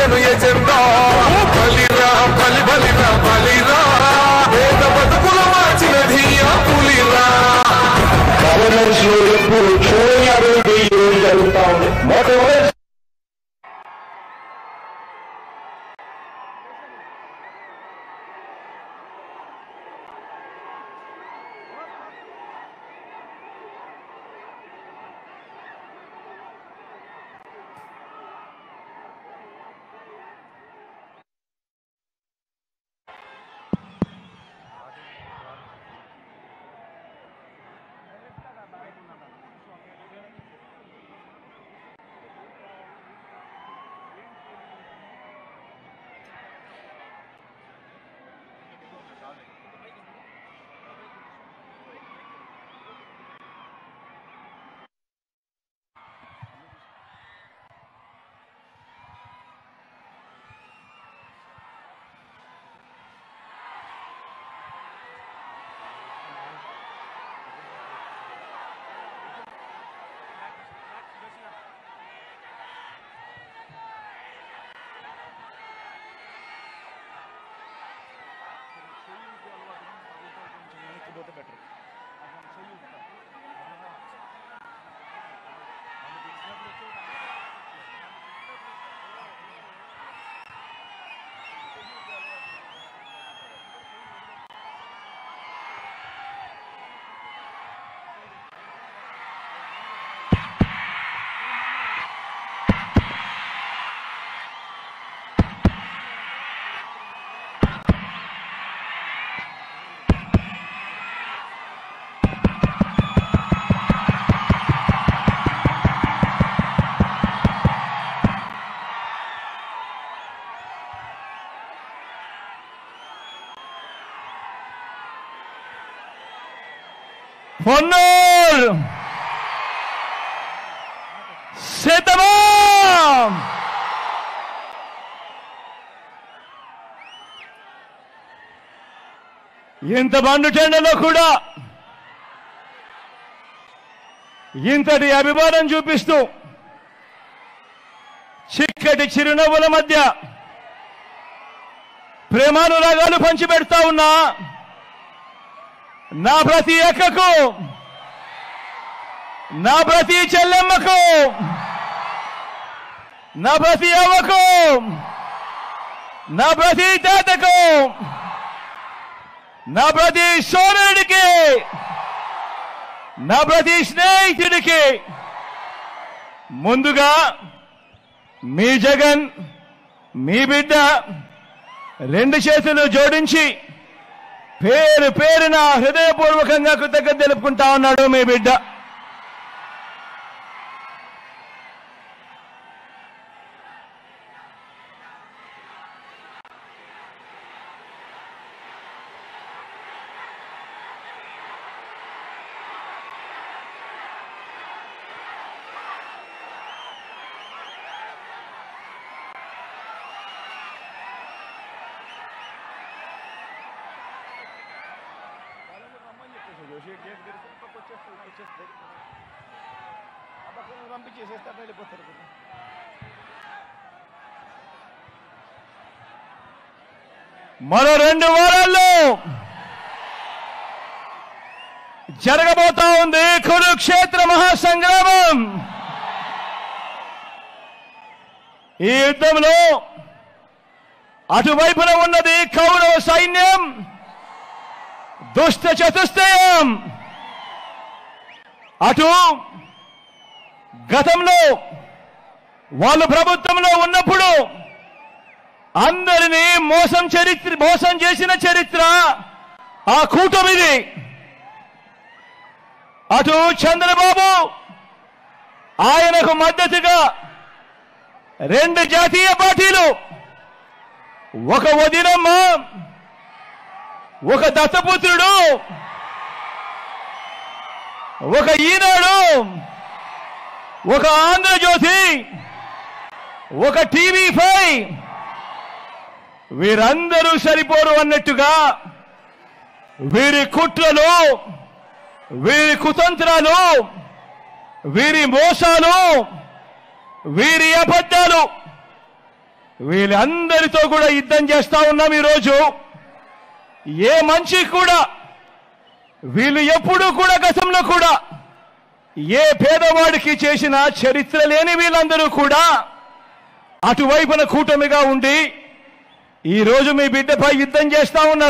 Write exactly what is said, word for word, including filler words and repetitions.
తీర్చను agenda బలిరా బలి బలిరా బలిరా వేద బతుకుల మార్చినది ఆ పులిరా గవర్నెన్స్ లో ఎప్పుడు చూడని అభివృద్ధి ఈ రోజు జరుగుతా ఉంది. మొట్టమొదటి పొన్నూరు సిద్ధమా ఇంత బండు టెండలో కూడా ఇంతటి అభిమానం చూపిస్తూ చిక్కటి చిరునవ్వుల మధ్య ప్రేమానురాగాలు పంచిపెడతా ఉన్నా నా ప్రతి అక్కకు, నా ప్రతి చెల్లెమ్మకు, నా ప్రతి అవ్వకు, నా ప్రతి తాతకు, నా ప్రతి సోదరుడికి, నా ప్రతి స్నేహితుడికి ముందుగా మీ జగన్, మీ బిడ్డ రెండు చేతులు జోడించి పేరు పేరున హృదయపూర్వకంగా కృతజ్ఞత తెలుపుకుంటా ఉన్నాడు మీ బిడ్డ. మరో రెండు వారాల్లో జరగబోతా ఉంది కురుక్షేత్ర మహాసంగ్రామం. ఈ యుద్ధంలో అటువైపున ఉన్నది కౌరవ సైన్యం, దుష్ట చతుష్టయం. అటు గతంలో వాళ్ళు ప్రభుత్వంలో ఉన్నప్పుడు అందరినీ మోసం చరిత్ర మోసం చేసిన చరిత్ర ఆ కూటమిది. అటు చంద్రబాబు, ఆయనకు మద్దతుగా రెండు జాతీయ పార్టీలు, ఒక వదినమ్మ, ఒక దత్తపుత్రుడు, ఒక ఈనాడు, ఒక ఆంధ్రజ్యోతి, ఒక టీవీ ఫైవ్, వీరందరూ సరిపోరు అన్నట్టుగా వీరి కుట్రలు, వీరి కుతంత్రాలు, వీరి మోసాలు, వీరి అబద్ధాలు వీళ్ళందరితో కూడా యుద్ధం చేస్తా ఉన్నాం ఈరోజు. ఏ మంచి కూడా వీళ్ళు ఎప్పుడూ కూడా గతంలో కూడా ఏ పేదవాడికి చేసిన చరిత్ర లేని వీళ్ళందరూ కూడా అటువైపున కూటమిగా ఉండి ఈరోజు మీ బిడ్డపై యుద్ధం చేస్తా ఉన్నారు.